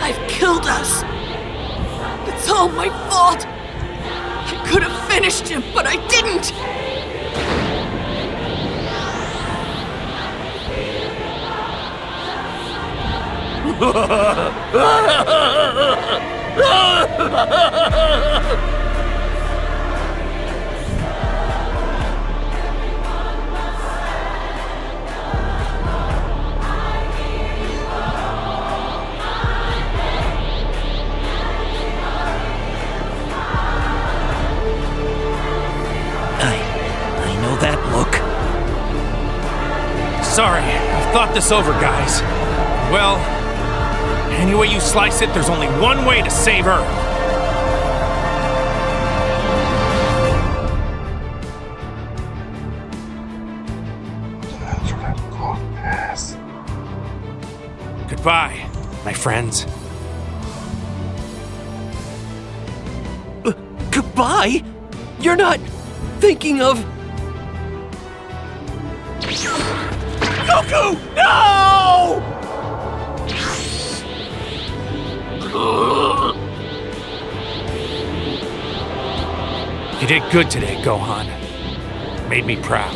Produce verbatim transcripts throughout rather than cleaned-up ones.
I've killed us. It's all my fault. I could have finished him, but I didn't. Sorry, I've thought this over, guys. Well, any way you slice it, there's only one way to save Earth. That's what I call ass. Goodbye, my friends. Uh, goodbye? You're not thinking of... Goku! No! You did good today, Gohan. Made me proud.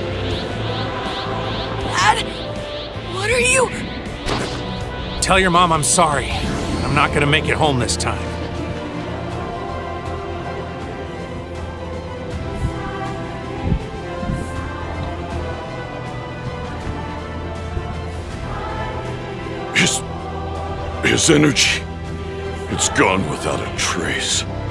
Dad? What are you... Tell your mom I'm sorry. I'm not gonna make it home this time. His... his energy, it's gone without a trace.